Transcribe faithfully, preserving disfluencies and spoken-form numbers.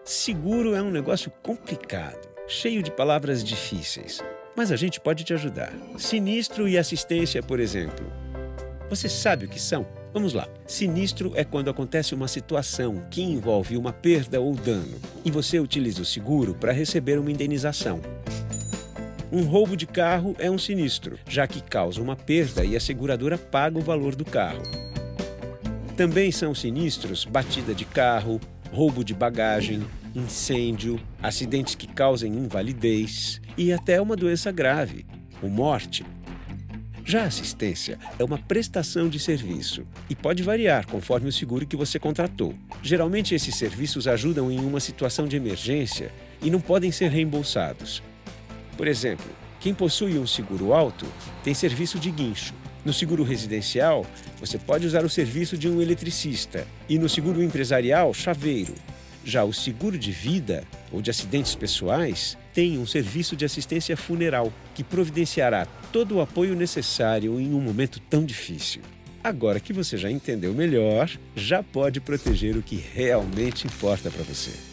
Seguro é um negócio complicado, cheio de palavras difíceis. Mas a gente pode te ajudar. Sinistro e assistência, por exemplo. Você sabe o que são? Vamos lá. Sinistro é quando acontece uma situação que envolve uma perda ou dano e você utiliza o seguro para receber uma indenização. Um roubo de carro é um sinistro, já que causa uma perda e a seguradora paga o valor do carro. Também são sinistros batida de carro, roubo de bagagem, incêndio, acidentes que causem invalidez e até uma doença grave, ou morte. Já a assistência é uma prestação de serviço e pode variar conforme o seguro que você contratou. Geralmente esses serviços ajudam em uma situação de emergência e não podem ser reembolsados. Por exemplo, quem possui um seguro alto tem serviço de guincho. No seguro residencial, você pode usar o serviço de um eletricista e no seguro empresarial, chaveiro. Já o seguro de vida ou de acidentes pessoais tem um serviço de assistência funeral que providenciará todo o apoio necessário em um momento tão difícil. Agora que você já entendeu melhor, já pode proteger o que realmente importa para você.